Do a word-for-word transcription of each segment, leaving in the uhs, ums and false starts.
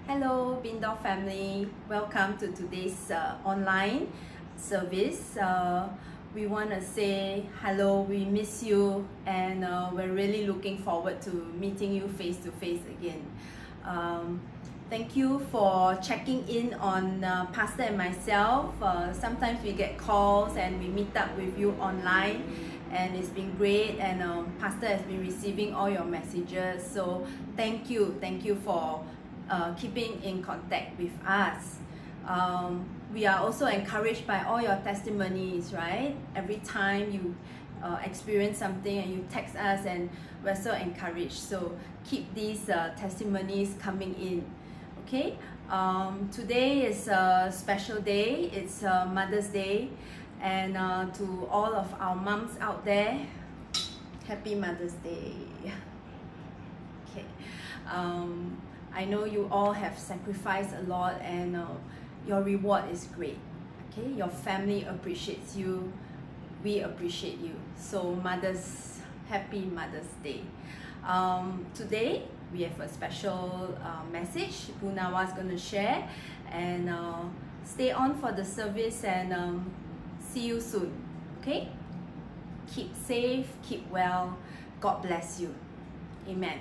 Hello, Bindor family. Welcome to today's uh, online service. Uh, we want to say hello, we miss you, and uh, we're really looking forward to meeting you face to face again. Um, thank you for checking in on uh, Pastor and myself. Uh, sometimes we get calls and we meet up with you online, and it's been great, and um, Pastor has been receiving all your messages. So thank you, thank you for Uh, keeping in contact with us. Um, we are also encouraged by all your testimonies, right? Every time you uh, experience something and you text us, and we're so encouraged. So keep these uh, testimonies coming in. Okay, um, today is a special day. It's uh, Mother's Day, and uh, to all of our moms out there, happy Mother's Day. Okay. Um, I know you all have sacrificed a lot, and uh, your reward is great. Okay, your family appreciates you. We appreciate you. So Mother's, happy Mother's Day. Um, today we have a special uh, message Bu Nawa is going to share, and uh, stay on for the service, and um, see you soon. Okay, keep safe, keep well. God bless you. Amen.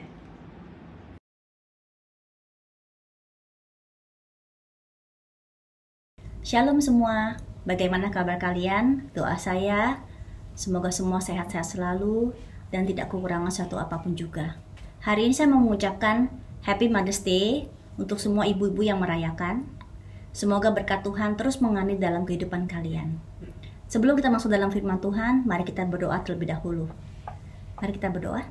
Shalom semua, bagaimana kabar kalian? Doa saya, semoga semua sehat-sehat selalu dan tidak kekurangan satu apapun juga. Hari ini saya mau mengucapkan Happy Mother's Day untuk semua ibu-ibu yang merayakan. Semoga berkat Tuhan terus mengalir dalam kehidupan kalian. Sebelum kita masuk dalam firman Tuhan, mari kita berdoa terlebih dahulu. Mari kita berdoa.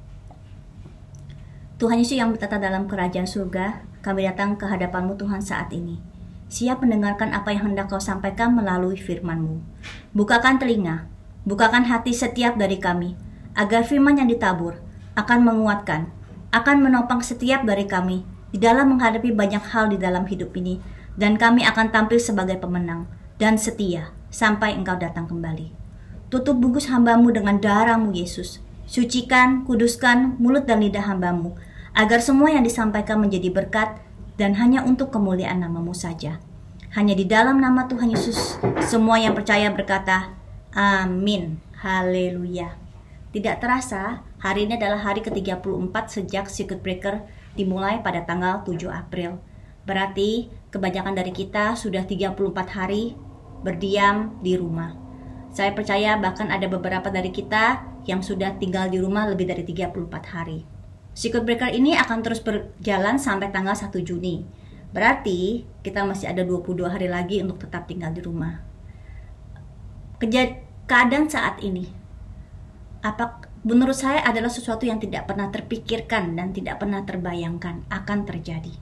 Tuhan Yesus yang bertata dalam kerajaan surga, kami datang ke hadapan-Mu Tuhan saat ini. Siap mendengarkan apa yang hendak Kau sampaikan melalui firman-Mu. Bukakan telinga, bukakan hati setiap dari kami, agar firman yang ditabur akan menguatkan, akan menopang setiap dari kami di dalam menghadapi banyak hal di dalam hidup ini, dan kami akan tampil sebagai pemenang dan setia sampai Engkau datang kembali. Tutup bungkus hamba-Mu dengan darah-Mu Yesus. Sucikan, kuduskan mulut dan lidah hamba-Mu, agar semua yang disampaikan menjadi berkat dan hanya untuk kemuliaan nama-Mu saja. Hanya di dalam nama Tuhan Yesus, semua yang percaya berkata, Amin. Haleluya. Tidak terasa, hari ini adalah hari ke tiga puluh empat sejak Circuit Breaker dimulai pada tanggal tujuh April. Berarti, kebanyakan dari kita sudah tiga puluh empat hari berdiam di rumah. Saya percaya bahkan ada beberapa dari kita yang sudah tinggal di rumah lebih dari tiga puluh empat hari. Circuit Breaker ini akan terus berjalan sampai tanggal satu Juni. Berarti kita masih ada dua puluh dua hari lagi untuk tetap tinggal di rumah. Kejad- keadaan saat ini, apa menurut saya adalah sesuatu yang tidak pernah terpikirkan dan tidak pernah terbayangkan akan terjadi.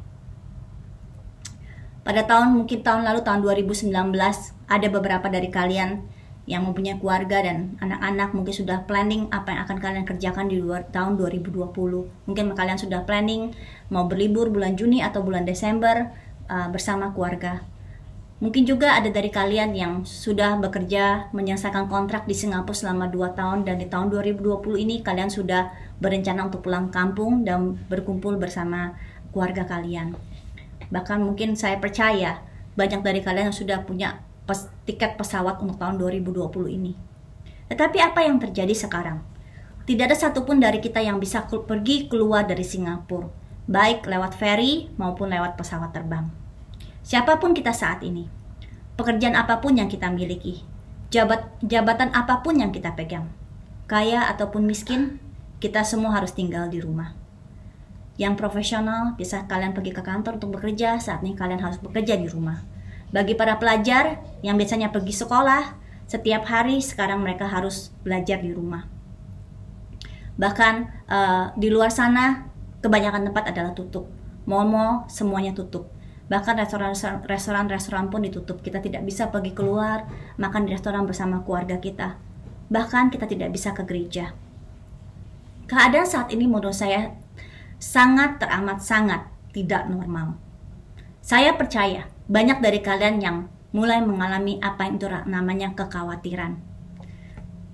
Pada tahun mungkin tahun lalu, tahun dua ribu sembilan belas, ada beberapa dari kalian yang mempunyai keluarga dan anak-anak mungkin sudah planning apa yang akan kalian kerjakan di luar tahun dua ribu dua puluh. Mungkin kalian sudah planning mau berlibur bulan Juni atau bulan Desember uh, bersama keluarga. Mungkin juga ada dari kalian yang sudah bekerja menyelesaikan kontrak di Singapura selama dua tahun, dan di tahun dua ribu dua puluh ini kalian sudah berencana untuk pulang kampung dan berkumpul bersama keluarga kalian. Bahkan mungkin saya percaya banyak dari kalian yang sudah punya Pes, tiket pesawat untuk tahun dua ribu dua puluh ini. Tetapi apa yang terjadi sekarang? Tidak ada satupun dari kita yang bisa ke, pergi keluar dari Singapura, baik lewat ferry maupun lewat pesawat terbang. Siapapun kita saat ini, pekerjaan apapun yang kita miliki, jabat, jabatan apapun yang kita pegang, kaya ataupun miskin, kita semua harus tinggal di rumah. Yang profesional, bisa kalian pergi ke kantor untuk bekerja, saat ini kalian harus bekerja di rumah. Bagi para pelajar yang biasanya pergi sekolah, setiap hari sekarang mereka harus belajar di rumah. Bahkan uh, di luar sana, kebanyakan tempat adalah tutup. Mall-mall semuanya tutup. Bahkan restoran-restoran pun ditutup. Kita tidak bisa pergi keluar, makan di restoran bersama keluarga kita. Bahkan kita tidak bisa ke gereja. Keadaan saat ini menurut saya sangat teramat sangat tidak normal. Saya percaya banyak dari kalian yang mulai mengalami apa yang itu namanya kekhawatiran.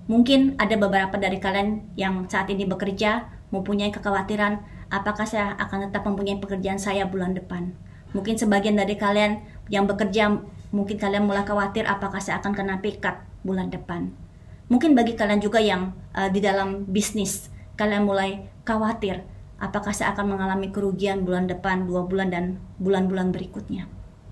Mungkin ada beberapa dari kalian yang saat ini bekerja mempunyai kekhawatiran, apakah saya akan tetap mempunyai pekerjaan saya bulan depan. Mungkin sebagian dari kalian yang bekerja, mungkin kalian mulai khawatir apakah saya akan kena pay cut bulan depan. Mungkin bagi kalian juga yang uh, di dalam bisnis, kalian mulai khawatir apakah saya akan mengalami kerugian bulan depan, dua bulan, dan bulan-bulan berikutnya.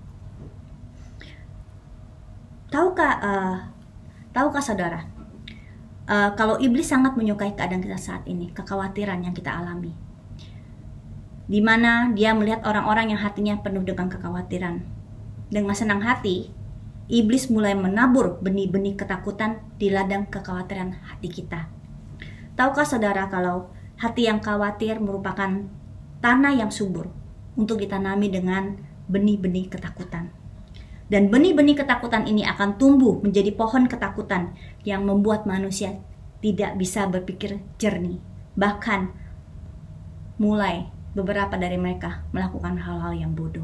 Tahukah, uh, tahukah saudara, uh, kalau iblis sangat menyukai keadaan kita saat ini, kekhawatiran yang kita alami, di mana dia melihat orang-orang yang hatinya penuh dengan kekhawatiran. Dengan senang hati, iblis mulai menabur benih-benih ketakutan di ladang kekhawatiran hati kita. Tahukah saudara kalau hati yang khawatir merupakan tanah yang subur untuk ditanami dengan benih-benih ketakutan. Dan benih-benih ketakutan ini akan tumbuh menjadi pohon ketakutan yang membuat manusia tidak bisa berpikir jernih. Bahkan mulai beberapa dari mereka melakukan hal-hal yang bodoh.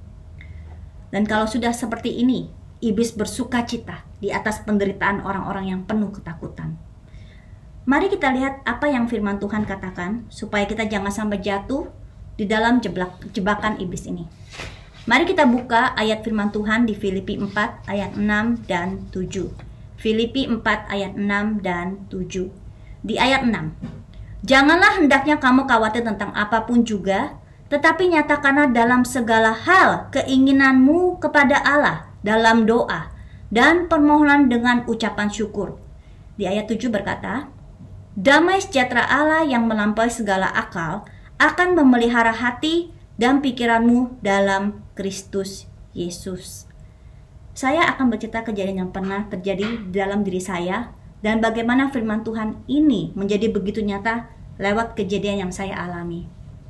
Dan kalau sudah seperti ini, iblis bersuka cita di atas penderitaan orang-orang yang penuh ketakutan. Mari kita lihat apa yang firman Tuhan katakan supaya kita jangan sampai jatuh di dalam jeblak, jebakan iblis ini. Mari kita buka ayat firman Tuhan di Filipi empat ayat enam dan tujuh. Filipi empat ayat enam dan tujuh. Di ayat enam. Janganlah hendaknya kamu khawatir tentang apapun juga, tetapi nyatakanlah dalam segala hal keinginanmu kepada Allah dalam doa dan permohonan dengan ucapan syukur. Di ayat tujuh berkata, damai sejahtera Allah yang melampaui segala akal akan memelihara hati dan pikiranmu dalam Kristus Yesus. Saya akan bercerita kejadian yang pernah terjadi dalam diri saya dan bagaimana firman Tuhan ini menjadi begitu nyata lewat kejadian yang saya alami.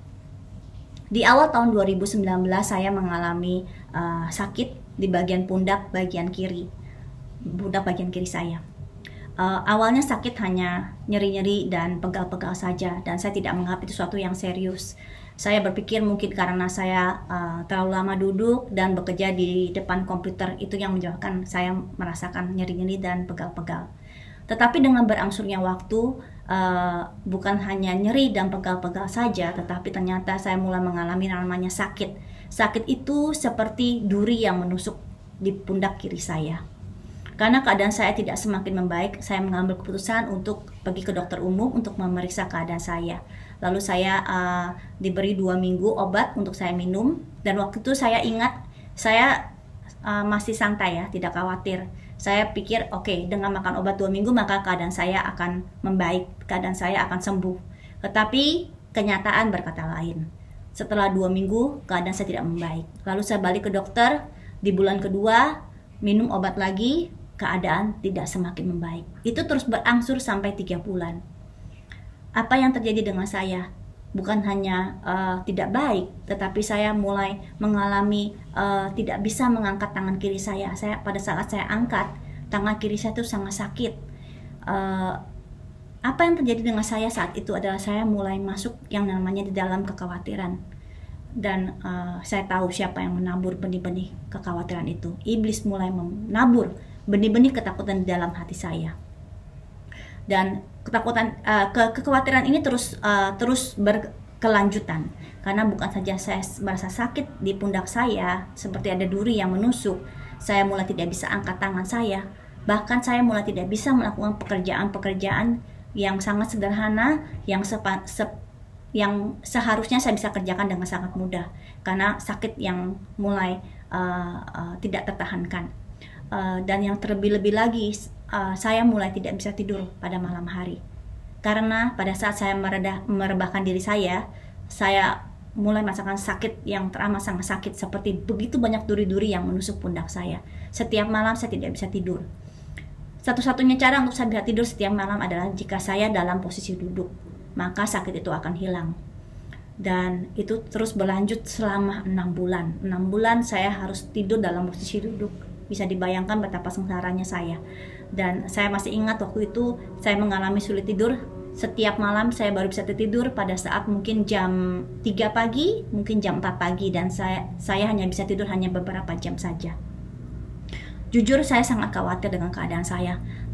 Di awal tahun dua ribu sembilan belas saya mengalami uh, sakit di bagian pundak bagian kiri, pundak bagian kiri saya. Uh, awalnya sakit hanya nyeri-nyeri dan pegal-pegal saja, dan saya tidak menganggap itu sesuatu yang serius. Saya berpikir mungkin karena saya uh, terlalu lama duduk dan bekerja di depan komputer, itu yang menyebabkan saya merasakan nyeri-nyeri dan pegal-pegal. Tetapi dengan berangsurnya waktu, uh, bukan hanya nyeri dan pegal-pegal saja, tetapi ternyata saya mulai mengalami namanya sakit. Sakit itu seperti duri yang menusuk di pundak kiri saya. Karena keadaan saya tidak semakin membaik, saya mengambil keputusan untuk pergi ke dokter umum untuk memeriksa keadaan saya. Lalu saya uh, diberi dua minggu obat untuk saya minum, dan waktu itu saya ingat saya uh, masih santai ya, tidak khawatir. Saya pikir oke, okay, dengan makan obat dua minggu maka keadaan saya akan membaik, keadaan saya akan sembuh. Tetapi kenyataan berkata lain. Setelah dua minggu keadaan saya tidak membaik. Lalu saya balik ke dokter, di bulan kedua minum obat lagi, keadaan tidak semakin membaik. Itu terus berangsur sampai tiga bulan. Apa yang terjadi dengan saya? Bukan hanya uh, tidak baik, tetapi saya mulai mengalami uh, tidak bisa mengangkat tangan kiri saya. Saya pada saat saya angkat, tangan kiri saya itu sangat sakit. Uh, apa yang terjadi dengan saya saat itu adalah saya mulai masuk yang namanya di dalam kekhawatiran. Dan uh, saya tahu siapa yang menabur benih-benih kekhawatiran itu. Iblis mulai menabur benih-benih ketakutan di dalam hati saya. Dan ketakutan, uh, ke kekhawatiran ini terus uh, terus berkelanjutan. Karena bukan saja saya merasa sakit di pundak saya, seperti ada duri yang menusuk, saya mulai tidak bisa angkat tangan saya. Bahkan saya mulai tidak bisa melakukan pekerjaan-pekerjaan yang sangat sederhana, yang sepa, se, yang seharusnya saya bisa kerjakan dengan sangat mudah. Karena sakit yang mulai uh, uh, tidak tertahankan. Uh, dan yang terlebih-lebih lagi, uh, saya mulai tidak bisa tidur pada malam hari. Karena pada saat saya meredah, merebahkan diri saya, saya mulai merasakan sakit yang teramat sangat sakit, seperti begitu banyak duri-duri yang menusuk pundak saya. Setiap malam saya tidak bisa tidur. Satu-satunya cara untuk saya bisa tidur setiap malam adalah jika saya dalam posisi duduk, maka sakit itu akan hilang. Dan itu terus berlanjut selama enam bulan. enam bulan saya harus tidur dalam posisi duduk. Bisa dibayangkan betapa sengsaranya saya. Dan saya masih ingat waktu itu saya mengalami sulit tidur. Setiap malam saya baru bisa tidur pada saat mungkin jam tiga pagi, mungkin jam empat pagi, dan saya saya hanya bisa tidur hanya beberapa jam saja. Jujur saya sangat khawatir dengan keadaan saya.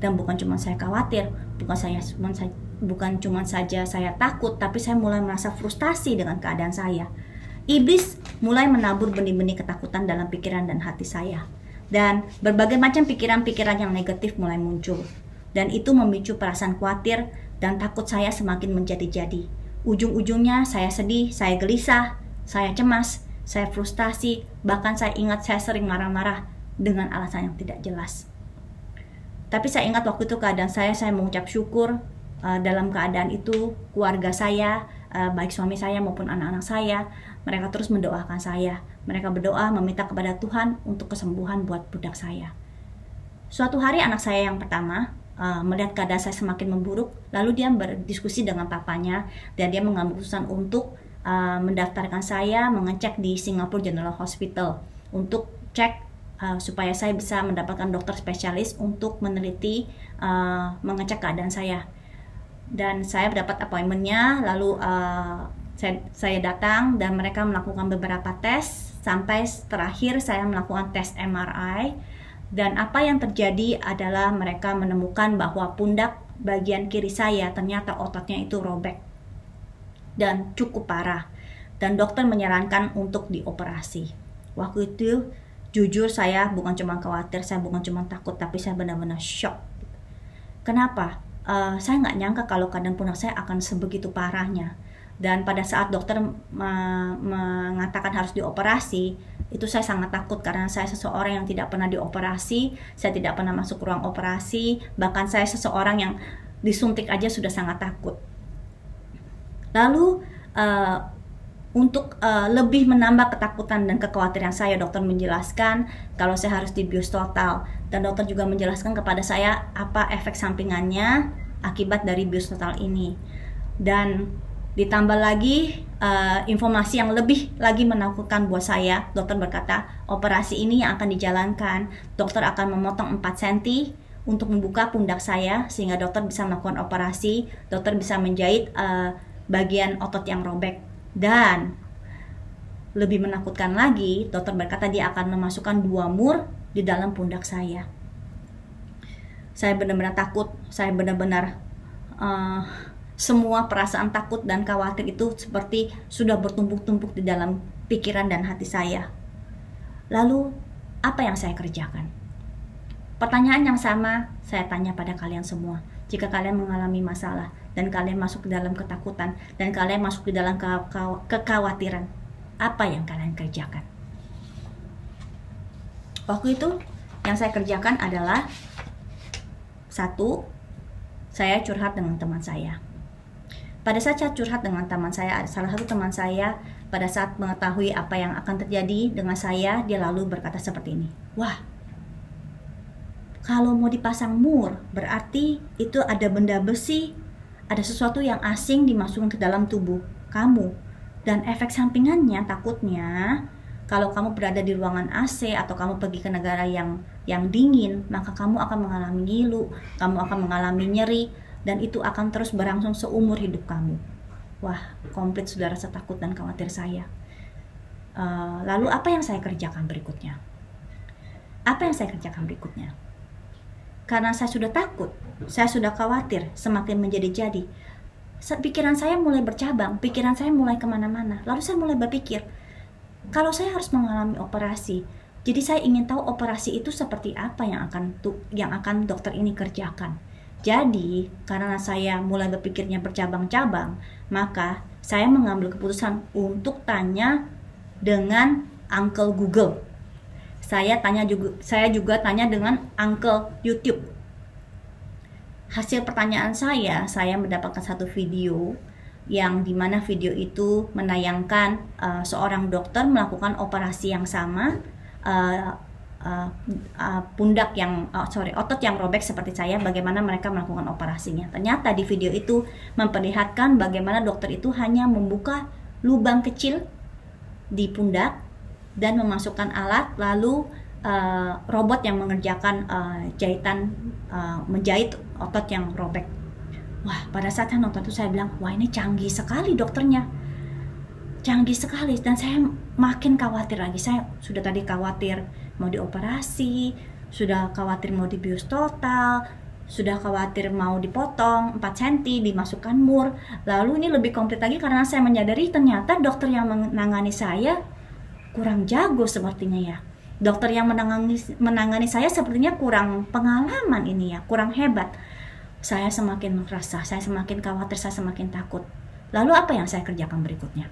Dan bukan cuma saya khawatir, bukan saya bukan cuma saja saya takut, tapi saya mulai merasa frustasi dengan keadaan saya. Iblis mulai menabur benih-benih ketakutan dalam pikiran dan hati saya. Dan berbagai macam pikiran-pikiran yang negatif mulai muncul. Dan itu memicu perasaan khawatir dan takut saya semakin menjadi-jadi. Ujung-ujungnya saya sedih, saya gelisah, saya cemas, saya frustasi, bahkan saya ingat saya sering marah-marah dengan alasan yang tidak jelas. Tapi saya ingat waktu itu keadaan saya, saya mengucap syukur uh, dalam keadaan itu keluarga saya, uh, baik suami saya maupun anak-anak saya, mereka terus mendoakan saya. Mereka berdoa meminta kepada Tuhan untuk kesembuhan buat budak saya. Suatu hari anak saya yang pertama uh, melihat keadaan saya semakin memburuk, lalu dia berdiskusi dengan papanya dan dia mengambil keputusan untuk uh, mendaftarkan saya mengecek di Singapore General Hospital untuk cek Uh, supaya saya bisa mendapatkan dokter spesialis untuk meneliti, uh, mengecek keadaan saya. Dan saya mendapat appointment-nya, lalu uh, saya, saya datang dan mereka melakukan beberapa tes, sampai terakhir saya melakukan tes M R I. Dan apa yang terjadi adalah mereka menemukan bahwa pundak bagian kiri saya ternyata ototnya itu robek dan cukup parah. Dan dokter menyarankan untuk dioperasi. Waktu itu jujur saya bukan cuma khawatir, saya bukan cuma takut, tapi saya benar-benar shock. Kenapa? Uh, saya nggak nyangka kalau keadaan pundak saya akan sebegitu parahnya. Dan pada saat dokter me- mengatakan harus dioperasi, itu saya sangat takut karena saya seseorang yang tidak pernah dioperasi, saya tidak pernah masuk ruang operasi, bahkan saya seseorang yang disuntik aja sudah sangat takut. Lalu uh, Untuk uh, lebih menambah ketakutan dan kekhawatiran saya, dokter menjelaskan kalau saya harus dibius total. Dan dokter juga menjelaskan kepada saya apa efek sampingannya akibat dari bius total ini. Dan ditambah lagi uh, informasi yang lebih lagi menakutkan buat saya. Dokter berkata, operasi ini yang akan dijalankan, dokter akan memotong empat sentimeter untuk membuka pundak saya, sehingga dokter bisa melakukan operasi, dokter bisa menjahit uh, bagian otot yang robek. Dan lebih menakutkan lagi, dokter berkata dia akan memasukkan dua mur di dalam pundak saya. Saya benar-benar takut, saya benar-benar uh, semua perasaan takut dan khawatir itu seperti sudah bertumpuk-tumpuk di dalam pikiran dan hati saya. Lalu, apa yang saya kerjakan? Pertanyaan yang sama saya tanya pada kalian semua. Jika kalian mengalami masalah dan kalian masuk ke dalam ketakutan dan kalian masuk di dalam ke- ke- kekhawatiran, apa yang kalian kerjakan? Waktu itu yang saya kerjakan adalah satu, saya curhat dengan teman saya. Pada saat saya curhat dengan teman saya, salah satu teman saya pada saat mengetahui apa yang akan terjadi dengan saya, dia lalu berkata seperti ini, wah, kalau mau dipasang mur, berarti itu ada benda besi, ada sesuatu yang asing dimasukkan ke dalam tubuh kamu. Dan efek sampingannya takutnya, kalau kamu berada di ruangan A C atau kamu pergi ke negara yang yang dingin, maka kamu akan mengalami ngilu, kamu akan mengalami nyeri, dan itu akan terus berlangsung seumur hidup kamu. Wah, komplit sudah rasa takut dan khawatir saya. Uh, lalu apa yang saya kerjakan berikutnya? Apa yang saya kerjakan berikutnya? Karena saya sudah takut, saya sudah khawatir, semakin menjadi-jadi. Pikiran saya mulai bercabang, pikiran saya mulai kemana-mana. Lalu saya mulai berpikir, kalau saya harus mengalami operasi, jadi saya ingin tahu operasi itu seperti apa yang akan yang akan dokter ini kerjakan. Jadi, karena saya mulai berpikirnya bercabang-cabang, maka saya mengambil keputusan untuk tanya dengan Uncle Google. Saya tanya juga, saya juga tanya dengan Uncle YouTube. Hasil pertanyaan saya, saya mendapatkan satu video yang dimana video itu menayangkan uh, seorang dokter melakukan operasi yang sama, uh, uh, uh, pundak yang, uh, sorry, otot yang robek seperti saya, bagaimana mereka melakukan operasinya. Ternyata di video itu memperlihatkan bagaimana dokter itu hanya membuka lubang kecil di pundak dan memasukkan alat, lalu uh, robot yang mengerjakan uh, jahitan, uh, menjahit otot yang robek. Wah, pada saat saya nonton itu saya bilang, wah ini canggih sekali dokternya, canggih sekali. Dan saya makin khawatir lagi. Saya sudah tadi khawatir mau dioperasi, sudah khawatir mau dibius total, sudah khawatir mau dipotong empat sentimeter, dimasukkan mur. Lalu ini lebih komplit lagi karena saya menyadari ternyata dokter yang menangani saya kurang jago sepertinya ya. Dokter yang menangani, menangani saya sepertinya kurang pengalaman ini ya, kurang hebat. Saya semakin merasa, saya semakin khawatir, saya semakin takut. Lalu apa yang saya kerjakan berikutnya?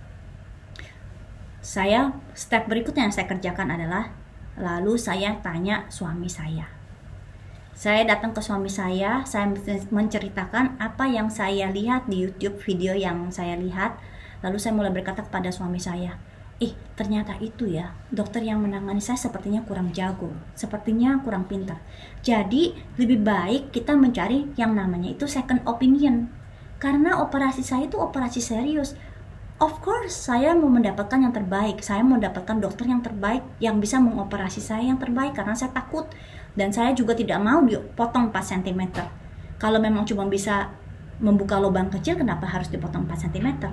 Saya, step berikutnya yang saya kerjakan adalah, lalu saya tanya suami saya. Saya datang ke suami saya, saya menceritakan apa yang saya lihat di YouTube, video yang saya lihat. Lalu saya mulai berkata kepada suami saya, Eh, ternyata itu ya, dokter yang menangani saya sepertinya kurang jago, sepertinya kurang pintar. Jadi, lebih baik kita mencari yang namanya itu second opinion. Karena operasi saya itu operasi serius. Of course, saya mau mendapatkan yang terbaik. Saya mau mendapatkan dokter yang terbaik, yang bisa mengoperasi saya yang terbaik, karena saya takut. Dan saya juga tidak mau dipotong empat sentimeter. Kalau memang cuma bisa membuka lubang kecil, kenapa harus dipotong empat sentimeter?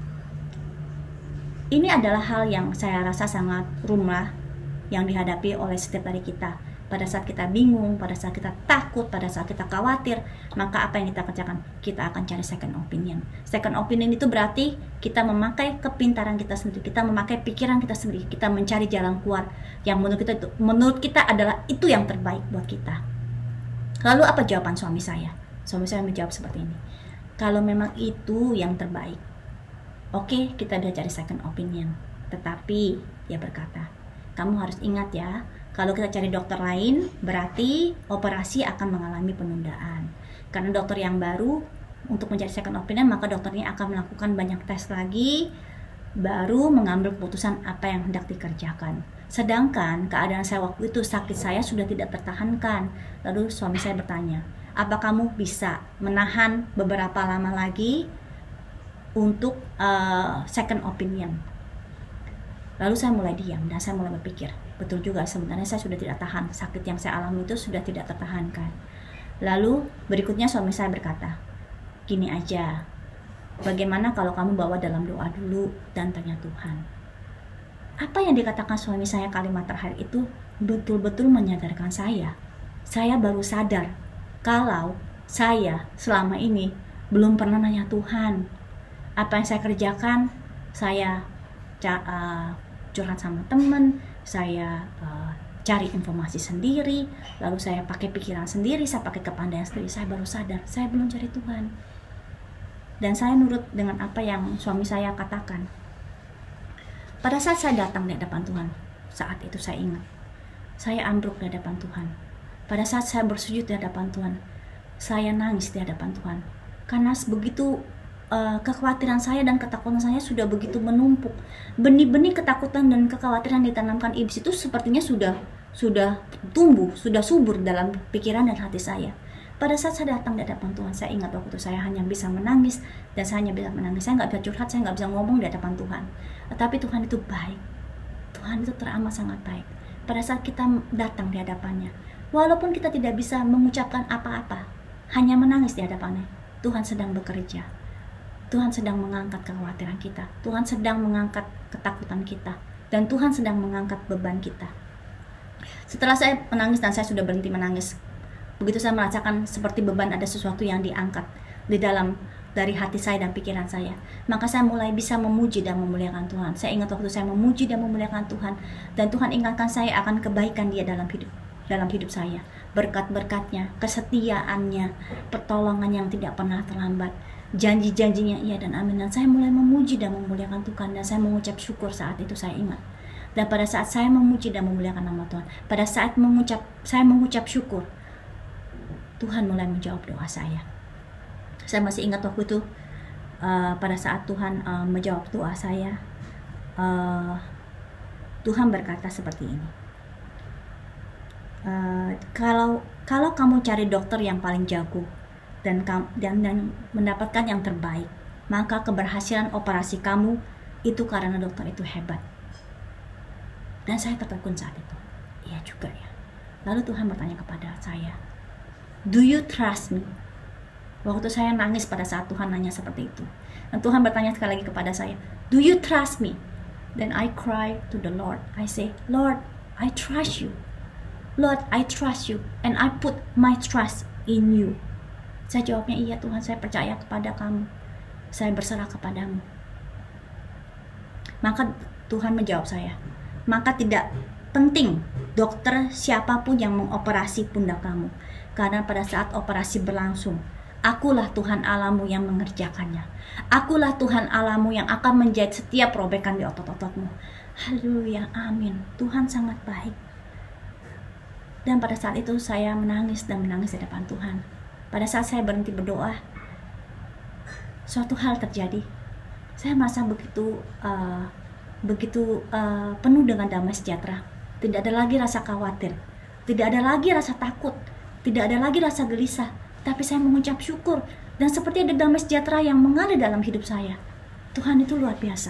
Ini adalah hal yang saya rasa sangat lumrah yang dihadapi oleh setiap dari kita. Pada saat kita bingung, pada saat kita takut, pada saat kita khawatir, maka apa yang kita kerjakan? Kita akan cari second opinion. Second opinion itu berarti kita memakai kepintaran kita sendiri, kita memakai pikiran kita sendiri, kita mencari jalan keluar yang menurut kita itu, menurut kita adalah itu yang terbaik buat kita. Lalu apa jawaban suami saya? Suami saya menjawab seperti ini. Kalau memang itu yang terbaik, oke, okay, kita udah cari second opinion. Tetapi dia berkata, kamu harus ingat ya, kalau kita cari dokter lain, berarti operasi akan mengalami penundaan. Karena dokter yang baru, untuk mencari second opinion, maka dokternya akan melakukan banyak tes lagi, baru mengambil keputusan apa yang hendak dikerjakan. Sedangkan keadaan saya waktu itu, sakit saya sudah tidak tertahankan. Lalu suami saya bertanya, apa kamu bisa menahan beberapa lama lagi untuk uh, second opinion? Lalu saya mulai diam dan saya mulai berpikir, betul juga, sebenarnya saya sudah tidak tahan, sakit yang saya alami itu sudah tidak tertahankan. Lalu berikutnya suami saya berkata, gini aja, bagaimana kalau kamu bawa dalam doa dulu dan tanya Tuhan? Apa yang dikatakan suami saya kalimat terakhir itu betul-betul menyadarkan saya. Saya baru sadar kalau saya selama ini belum pernah nanya Tuhan. Apa yang saya kerjakan, saya uh, curhat sama teman, saya uh, cari informasi sendiri, lalu saya pakai pikiran sendiri, saya pakai kepandaian sendiri. Saya baru sadar, saya belum cari Tuhan. Dan saya nurut dengan apa yang suami saya katakan. Pada saat saya datang di hadapan Tuhan, saat itu saya ingat, saya ambruk di hadapan Tuhan. Pada saat saya bersujud di hadapan Tuhan, saya nangis di hadapan Tuhan. Karena begitu Uh, kekhawatiran saya dan ketakutan saya sudah begitu menumpuk. Benih-benih ketakutan dan kekhawatiran ditanamkan iblis itu sepertinya sudah sudah tumbuh, sudah subur dalam pikiran dan hati saya. Pada saat saya datang di hadapan Tuhan, saya ingat waktu itu saya hanya bisa menangis, dan saya hanya bisa menangis. Saya nggak bisa curhat, saya nggak bisa ngomong di hadapan Tuhan. Tetapi Tuhan itu baik. Tuhan itu teramat sangat baik. Pada saat kita datang di hadapannya, walaupun kita tidak bisa mengucapkan apa-apa, hanya menangis di hadapannya, Tuhan sedang bekerja. Tuhan sedang mengangkat kekhawatiran kita, Tuhan sedang mengangkat ketakutan kita, dan Tuhan sedang mengangkat beban kita. Setelah saya menangis dan saya sudah berhenti menangis, begitu saya merasakan seperti beban ada sesuatu yang diangkat di dalam dari hati saya dan pikiran saya, maka saya mulai bisa memuji dan memuliakan Tuhan. Saya ingat waktu saya memuji dan memuliakan Tuhan, dan Tuhan ingatkan saya akan kebaikan Dia dalam hidup dalam hidup saya, berkat-berkatnya, kesetiaannya, pertolongan yang tidak pernah terlambat, janji-janjinya iya dan amin. Dan saya mulai memuji dan memuliakan Tuhan, dan saya mengucap syukur saat itu. Saya ingat, dan pada saat saya memuji dan memuliakan nama Tuhan, pada saat mengucap saya mengucap syukur, Tuhan mulai menjawab doa saya. Saya masih ingat waktu itu, uh, pada saat Tuhan uh, menjawab doa saya, uh, Tuhan berkata seperti ini, uh, kalau kalau kamu cari dokter yang paling jago dan dan, dan mendapatkan yang terbaik, maka keberhasilan operasi kamu itu karena dokter itu hebat. Dan saya tertegun saat itu. Iya juga ya. Lalu Tuhan bertanya kepada saya, do you trust me? Waktu saya nangis pada saat Tuhan nanya seperti itu, dan Tuhan bertanya sekali lagi kepada saya, do you trust me? Then I cry to the Lord. I say, Lord, I trust you. Lord, I trust you, and I put my trust in you. Saya jawabnya, iya Tuhan, saya percaya kepada kamu, saya berserah kepadamu. Maka Tuhan menjawab saya, maka tidak penting dokter siapapun yang mengoperasi pundak kamu, karena pada saat operasi berlangsung, akulah Tuhan Allahmu yang mengerjakannya. Akulah Tuhan Allahmu yang akan menjahit setiap robekan di otot-ototmu. Haleluya, amin. Tuhan sangat baik. Dan pada saat itu saya menangis dan menangis di depan Tuhan. Pada saat saya berhenti berdoa, suatu hal terjadi. Saya merasa begitu uh, begitu uh, penuh dengan damai sejahtera. Tidak ada lagi rasa khawatir, tidak ada lagi rasa takut, tidak ada lagi rasa gelisah. Tapi saya mengucap syukur, dan seperti ada damai sejahtera yang mengalir dalam hidup saya. Tuhan itu luar biasa.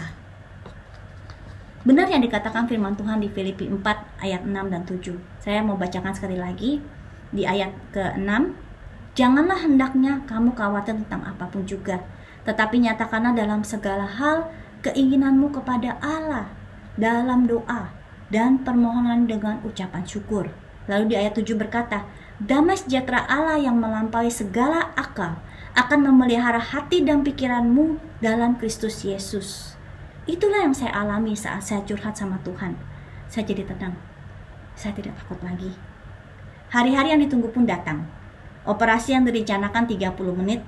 Benar yang dikatakan firman Tuhan di Filipi empat ayat enam dan tujuh. Saya mau bacakan sekali lagi di ayat ke enam. Janganlah hendaknya kamu khawatir tentang apapun juga, tetapi nyatakanlah dalam segala hal keinginanmu kepada Allah dalam doa dan permohonan dengan ucapan syukur. Lalu di ayat tujuh berkata, damai sejahtera Allah yang melampaui segala akal akan memelihara hati dan pikiranmu dalam Kristus Yesus. Itulah yang saya alami saat saya curhat sama Tuhan. Saya jadi tenang. Saya tidak takut lagi. Hari-hari yang ditunggu pun datang. Operasi yang direncanakan tiga puluh menit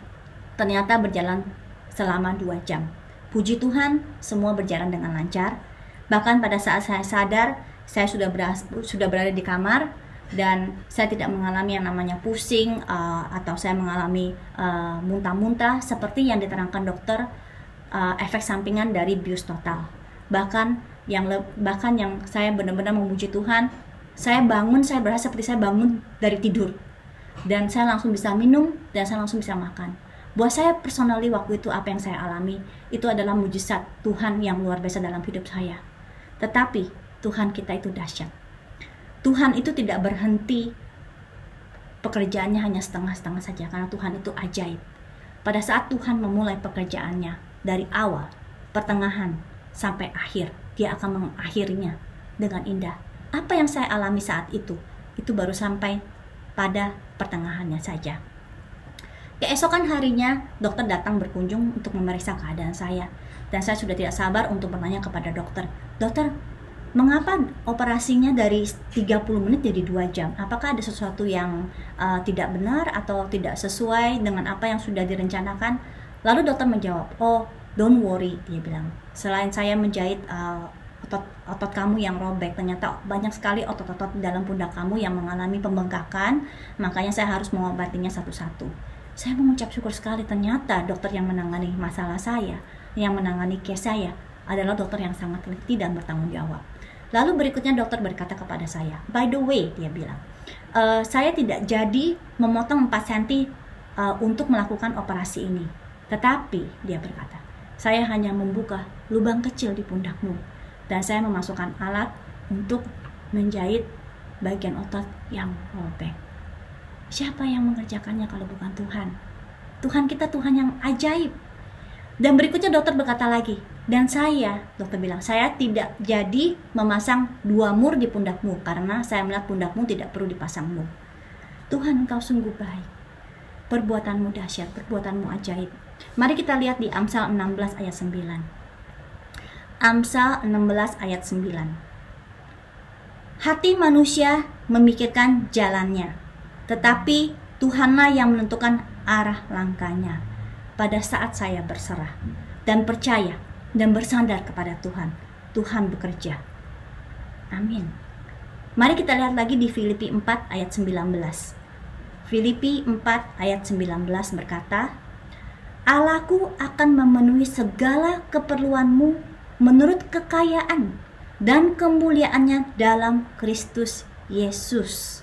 ternyata berjalan selama dua jam. Puji Tuhan, semua berjalan dengan lancar. Bahkan pada saat saya sadar, saya sudah berada, sudah berada di kamar dan saya tidak mengalami yang namanya pusing uh, atau saya mengalami uh, muntah-muntah seperti yang diterangkan dokter, uh, efek sampingan dari bius total. Bahkan yang bahkan yang saya benar-benar memuji Tuhan, saya bangun, saya berasa seperti saya bangun dari tidur. Dan saya langsung bisa minum dan saya langsung bisa makan. Buat saya personally waktu itu apa yang saya alami itu adalah mujizat Tuhan yang luar biasa dalam hidup saya. Tetapi Tuhan kita itu dahsyat. Tuhan itu tidak berhenti pekerjaannya hanya setengah-setengah saja, karena Tuhan itu ajaib. Pada saat Tuhan memulai pekerjaannya dari awal, pertengahan sampai akhir, Dia akan mengakhirinya dengan indah. Apa yang saya alami saat itu itu baru sampai pada pertengahannya saja. Keesokan harinya, dokter datang berkunjung untuk memeriksa keadaan saya. Dan saya sudah tidak sabar untuk bertanya kepada dokter, dokter, mengapa operasinya dari tiga puluh menit jadi dua jam? Apakah ada sesuatu yang uh, tidak benar atau tidak sesuai dengan apa yang sudah direncanakan? Lalu dokter menjawab, oh, don't worry, dia bilang. Selain saya menjahit uh, otot, otot kamu yang robek, ternyata banyak sekali otot-otot dalam pundak kamu yang mengalami pembengkakan, makanya saya harus mengobatinya satu-satu. Saya mengucap syukur sekali, ternyata dokter yang menangani masalah saya, yang menangani case saya adalah dokter yang sangat teliti dan bertanggung jawab. Lalu berikutnya dokter berkata kepada saya, by the way, dia bilang, e, saya tidak jadi memotong empat sentimeter uh, untuk melakukan operasi ini. Tetapi, dia berkata, saya hanya membuka lubang kecil di pundakmu dan saya memasukkan alat untuk menjahit bagian otot yang robek. Siapa yang mengerjakannya kalau bukan Tuhan? Tuhan kita Tuhan yang ajaib. Dan berikutnya dokter berkata lagi, dan saya, dokter bilang, saya tidak jadi memasang dua mur di pundakmu karena saya melihat pundakmu tidak perlu dipasang mur. Tuhan, Engkau sungguh baik. Perbuatanmu dahsyat, perbuatanmu ajaib. Mari kita lihat di Amsal enam belas ayat sembilan. Amsal enam belas ayat sembilan. Hati manusia memikirkan jalannya, tetapi Tuhanlah yang menentukan arah langkahnya. Pada saat saya berserah dan percaya dan bersandar kepada Tuhan, Tuhan bekerja. Amin. Mari kita lihat lagi di Filipi empat ayat sembilan belas. Filipi empat ayat sembilan belas berkata, Allahku akan memenuhi segala keperluanmu menurut kekayaan dan kemuliaannya dalam Kristus Yesus.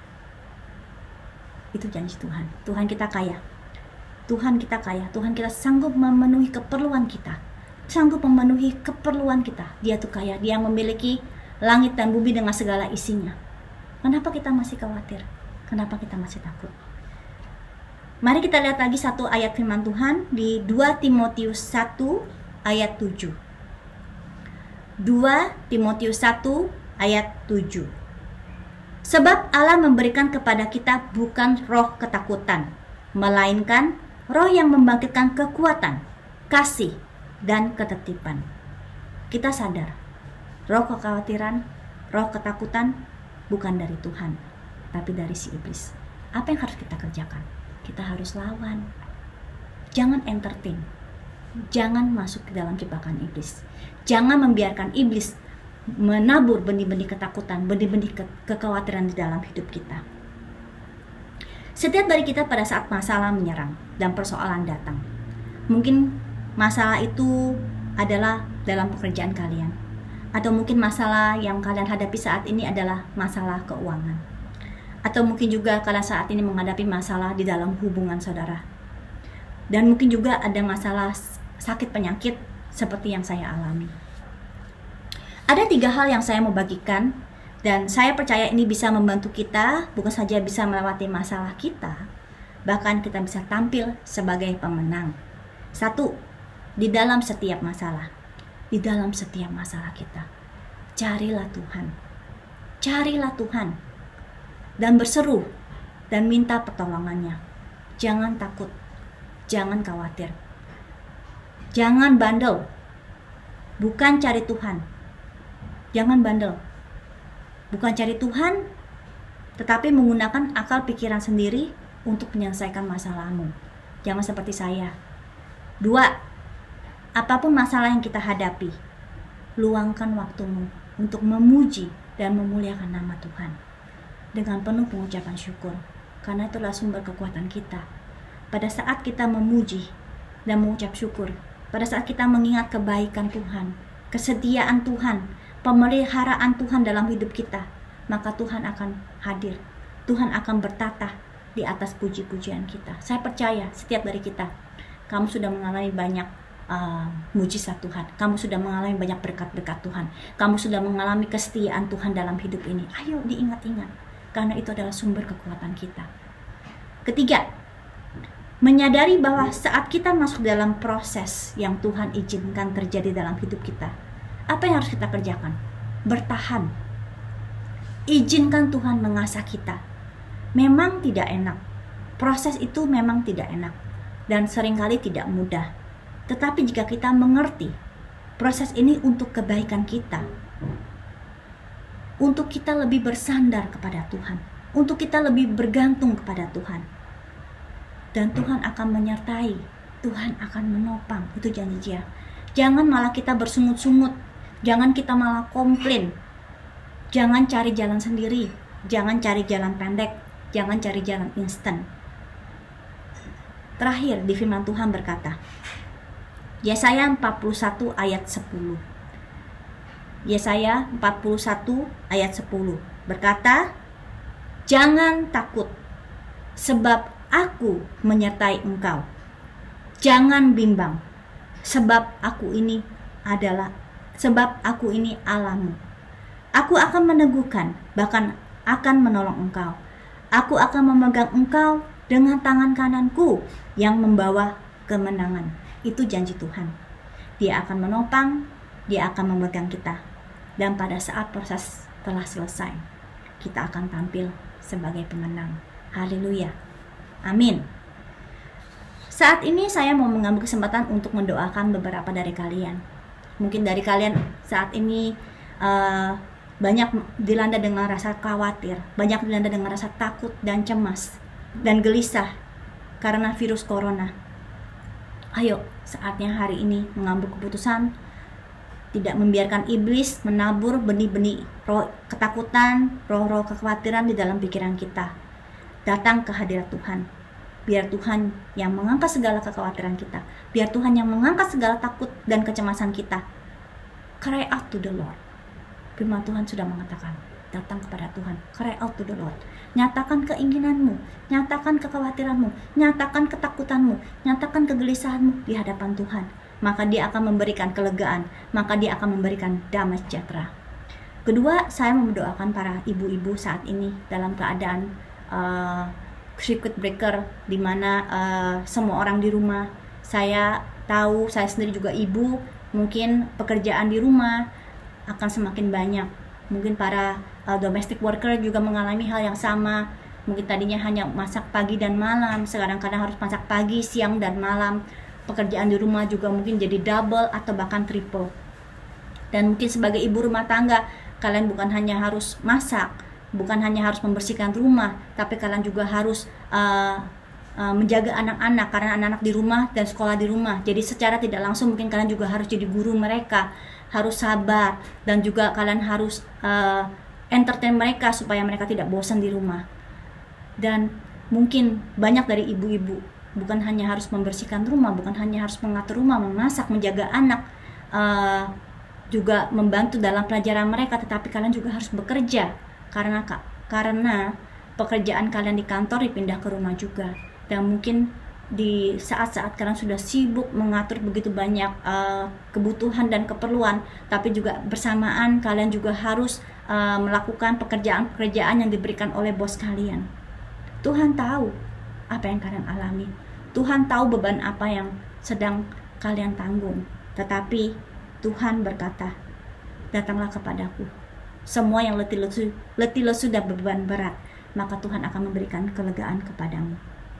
Itu janji Tuhan. Tuhan kita kaya. Tuhan kita kaya. Tuhan kita sanggup memenuhi keperluan kita. Sanggup memenuhi keperluan kita. Dia tuh kaya. Dia memiliki langit dan bumi dengan segala isinya. Kenapa kita masih khawatir? Kenapa kita masih takut? Mari kita lihat lagi satu ayat firman Tuhan di dua Timotius satu ayat tujuh. dua Timotius satu ayat tujuh. Sebab Allah memberikan kepada kita bukan roh ketakutan, melainkan roh yang membangkitkan kekuatan, kasih, dan ketertiban. Kita sadar, roh kekhawatiran, roh ketakutan bukan dari Tuhan, tapi dari si iblis. Apa yang harus kita kerjakan? Kita harus lawan. Jangan entertain. Jangan masuk ke dalam jebakan iblis. Jangan membiarkan iblis menabur benih-benih ketakutan, benih-benih ke kekhawatiran di dalam hidup kita. Setiap dari kita pada saat masalah menyerang dan persoalan datang, mungkin masalah itu adalah dalam pekerjaan kalian, atau mungkin masalah yang kalian hadapi saat ini adalah masalah keuangan, atau mungkin juga kalian saat ini menghadapi masalah di dalam hubungan saudara, dan mungkin juga ada masalah sakit penyakit seperti yang saya alami. Ada tiga hal yang saya mau bagikan, dan saya percaya ini bisa membantu kita, bukan saja bisa melewati masalah kita, bahkan kita bisa tampil sebagai pemenang. Satu, di dalam setiap masalah, di dalam setiap masalah kita, carilah Tuhan, carilah Tuhan, dan berseru, dan minta pertolongannya. Jangan takut, jangan khawatir, jangan bandel, bukan cari Tuhan. Jangan bandel, bukan cari Tuhan, tetapi menggunakan akal pikiran sendiri untuk menyelesaikan masalahmu. Jangan seperti saya. Dua, apapun masalah yang kita hadapi, luangkan waktumu untuk memuji dan memuliakan nama Tuhan dengan penuh pengucapan syukur, karena itulah sumber kekuatan kita. Pada saat kita memuji dan mengucap syukur, pada saat kita mengingat kebaikan Tuhan, kesetiaan Tuhan, pemeliharaan Tuhan dalam hidup kita, maka Tuhan akan hadir. Tuhan akan bertata di atas puji-pujian kita. Saya percaya setiap dari kita, kamu sudah mengalami banyak uh, mujizat Tuhan. Kamu sudah mengalami banyak berkat-berkat Tuhan. Kamu sudah mengalami kesetiaan Tuhan dalam hidup ini. Ayo diingat-ingat, karena itu adalah sumber kekuatan kita. Ketiga, menyadari bahwa saat kita masuk dalam proses yang Tuhan izinkan terjadi dalam hidup kita, apa yang harus kita kerjakan? Bertahan. Izinkan Tuhan mengasah kita. Memang tidak enak. Proses itu memang tidak enak. Dan seringkali tidak mudah. Tetapi jika kita mengerti, proses ini untuk kebaikan kita. Untuk kita lebih bersandar kepada Tuhan. Untuk kita lebih bergantung kepada Tuhan. Dan Tuhan akan menyertai. Tuhan akan menopang. Itu janji dia. Jangan malah kita bersungut-sungut. Jangan kita malah komplain. Jangan cari jalan sendiri. Jangan cari jalan pendek. Jangan cari jalan instan. Terakhir di firman Tuhan berkata, Yesaya empat puluh satu ayat sepuluh. Yesaya empat puluh satu ayat sepuluh berkata, jangan takut, sebab aku menyertai engkau. Jangan bimbang, sebab aku ini adalah Sebab aku ini Allahmu. Aku akan meneguhkan, bahkan akan menolong engkau. Aku akan memegang engkau dengan tangan kananku yang membawa kemenangan. Itu janji Tuhan. Dia akan menopang, dia akan memegang kita. Dan pada saat proses telah selesai, kita akan tampil sebagai pemenang. Haleluya. Amin. Saat ini saya mau mengambil kesempatan untuk mendoakan beberapa dari kalian. Mungkin dari kalian saat ini uh, banyak dilanda dengan rasa khawatir, banyak dilanda dengan rasa takut dan cemas dan gelisah karena virus corona. Ayo, saatnya hari ini mengambil keputusan, tidak membiarkan iblis menabur benih-benih roh ketakutan, roh-roh kekhawatiran di dalam pikiran kita. Datang ke hadirat Tuhan. Biar Tuhan yang mengangkat segala kekhawatiran kita. Biar Tuhan yang mengangkat segala takut dan kecemasan kita. Cry out to the Lord. Firman Tuhan sudah mengatakan, datang kepada Tuhan. Cry out to the Lord. Nyatakan keinginanmu, nyatakan kekhawatiranmu, nyatakan ketakutanmu, nyatakan kegelisahanmu di hadapan Tuhan. Maka dia akan memberikan kelegaan, maka dia akan memberikan damai sejahtera. Kedua, saya mendoakan para ibu-ibu saat ini dalam keadaan uh, circuit breaker, di mana uh, semua orang di rumah. Saya tahu, saya sendiri juga ibu, mungkin pekerjaan di rumah akan semakin banyak. Mungkin para uh, domestic worker juga mengalami hal yang sama. Mungkin tadinya hanya masak pagi dan malam, sekarang kadang harus masak pagi, siang, dan malam. Pekerjaan di rumah juga mungkin jadi double atau bahkan triple. Dan mungkin sebagai ibu rumah tangga, kalian bukan hanya harus masak, bukan hanya harus membersihkan rumah, tapi kalian juga harus uh, uh, menjaga anak-anak, karena anak-anak di rumah dan sekolah di rumah. Jadi secara tidak langsung mungkin kalian juga harus jadi guru mereka, harus sabar, dan juga kalian harus uh, entertain mereka supaya mereka tidak bosan di rumah. Dan mungkin banyak dari ibu-ibu bukan hanya harus membersihkan rumah, bukan hanya harus mengatur rumah, memasak, menjaga anak, uh, juga membantu dalam pelajaran mereka, tetapi kalian juga harus bekerja karena karena pekerjaan kalian di kantor dipindah ke rumah juga. Dan mungkin di saat-saat kalian sudah sibuk mengatur begitu banyak uh, kebutuhan dan keperluan, tapi juga bersamaan kalian juga harus uh, melakukan pekerjaan-pekerjaan yang diberikan oleh bos kalian. Tuhan tahu apa yang kalian alami. Tuhan tahu beban apa yang sedang kalian tanggung. Tetapi Tuhan berkata, datanglah kepadaku, semua yang letih lesu, letih lesu dan beban berat, maka Tuhan akan memberikan kelegaan kepadamu.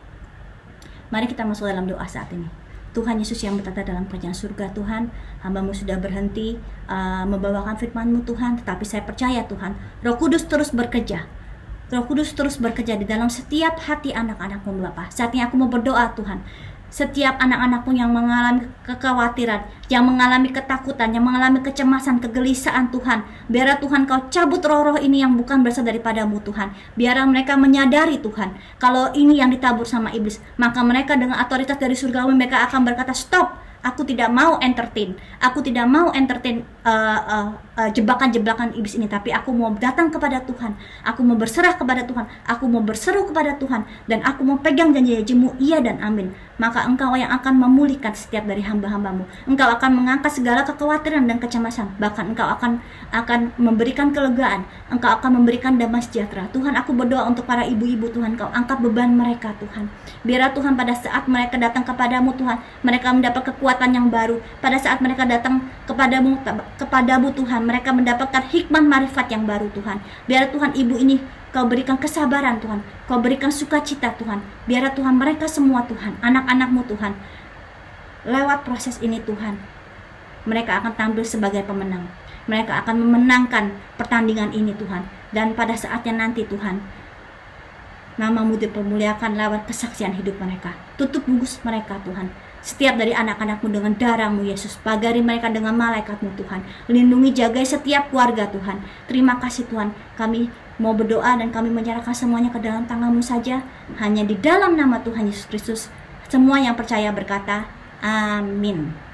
Mari kita masuk dalam doa saat ini. Tuhan Yesus yang bertata dalam kerajaan surga, Tuhan, hamba-Mu sudah berhenti uh, membawakan firman-Mu, Tuhan, tetapi saya percaya, Tuhan, Roh Kudus terus bekerja. Roh Kudus terus bekerja di dalam setiap hati anak-anak-Mu, Bapa. Saat ini aku mau berdoa, Tuhan, setiap anak-anak-Mu yang mengalami kekhawatiran, yang mengalami ketakutan, yang mengalami kecemasan, kegelisahan, Tuhan, biarlah Tuhan Kau cabut roh-roh ini yang bukan berasal daripada-Mu, Tuhan. Biarlah mereka menyadari, Tuhan, kalau ini yang ditabur sama iblis, maka mereka dengan otoritas dari surga mereka akan berkata, stop, aku tidak mau entertain, aku tidak mau entertain uh, uh, uh, jebakan-jebakan iblis ini, tapi aku mau datang kepada Tuhan, aku mau berserah kepada Tuhan, aku mau berseru kepada Tuhan, dan aku mau pegang janji-janji-Mu, iya dan amin. Maka Engkau yang akan memulihkan setiap dari hamba-hamba-Mu. Engkau akan mengangkat segala kekhawatiran dan kecemasan, bahkan Engkau akan akan memberikan kelegaan, Engkau akan memberikan damai sejahtera. Tuhan, aku berdoa untuk para ibu-ibu, Tuhan, Kau angkat beban mereka, Tuhan. Biarlah Tuhan pada saat mereka datang kepadamu, Tuhan, mereka mendapat kekuatan yang baru. Pada saat mereka datang kepadamu, kepadamu Tuhan, mereka mendapatkan hikmat marifat yang baru, Tuhan. Biar Tuhan ibu ini Kau berikan kesabaran, Tuhan, Kau berikan sukacita, Tuhan. Biar Tuhan mereka semua, Tuhan, anak-anak-Mu, Tuhan, lewat proses ini, Tuhan, mereka akan tampil sebagai pemenang. Mereka akan memenangkan pertandingan ini, Tuhan. Dan pada saatnya nanti, Tuhan, nama-Mu dipermuliakan lewat kesaksian hidup mereka. Tutup bungkus mereka, Tuhan, setiap dari anak-anak-Mu dengan darah-Mu, Yesus. Pagari mereka dengan malaikat-Mu, Tuhan. Lindungi, jagai setiap keluarga, Tuhan. Terima kasih, Tuhan. Kami mau berdoa dan kami menyerahkan semuanya ke dalam tangan-Mu saja. Hanya di dalam nama Tuhan Yesus Kristus, semua yang percaya berkata, amin.